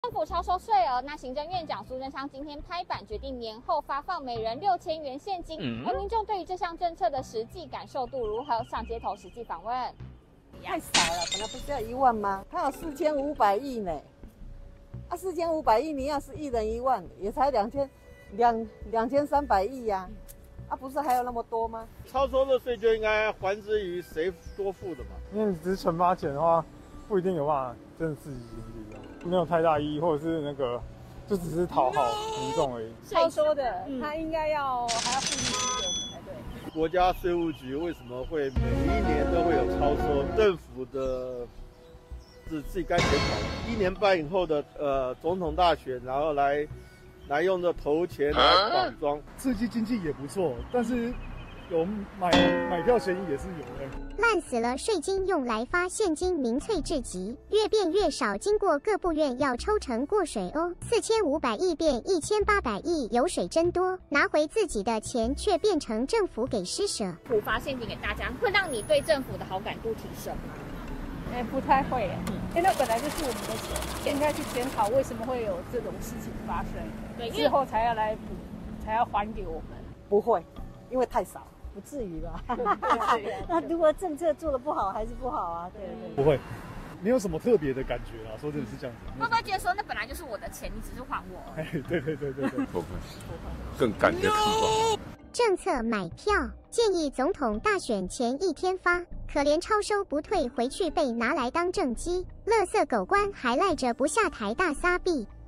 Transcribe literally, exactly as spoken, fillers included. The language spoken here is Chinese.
政府超收税额，那行政院长苏贞昌今天拍板决定年后发放每人六千元现金。嗯、而民众对于这项政策的实际感受度如何？上街头实际访问。 太少了，本来不是要一万吗？他有四千五百亿呢，啊，四千五百亿，你要是一人一万，也才两千两两千三百亿呀，啊，不是还有那么多吗？ 超收的税就应该还之于谁多付的嘛？ 因为你只是纯发钱的话，不一定有办法真的刺激经济啊，没有太大意义，或者是那个就只是讨好民众而已。 超收的，嗯、他应该要还要付利息给我们才对。 国家税务局为什么会每一年都会有超收？政府的自自己该检讨。一年半以后的呃总统大选，然后来来用这投钱来绑桩，啊、 刺激经济也不错，但是有买买票嫌疑也是有的。 烂死了，税金用来发现金，民粹至极，越变越少，经过各部院要抽成过水哦。四千五百亿变一千八百亿，油水真多，拿回自己的钱却变成政府给施舍。 补发现金给大家，会让你对政府的好感度提升吗？ 哎、欸，不太会耶，因为那本来就是我们的钱，应该去检讨为什么会有这种事情发生，对，之后才要来补，才要还给我们。 不会，因为太少。不至于吧？那如果政策做得不好，还是不好啊？对对。 不会，没有什么特别的感觉啦。说真的是这样子。 会不会觉得说，那本来就是我的钱，你只是还我？ 哎，对对对对对。 不会，更感觉提高。 政策买票建议总统大选前一天发，可怜超收不退回去被拿来当政绩，垃圾狗官还赖着不下台大撒币。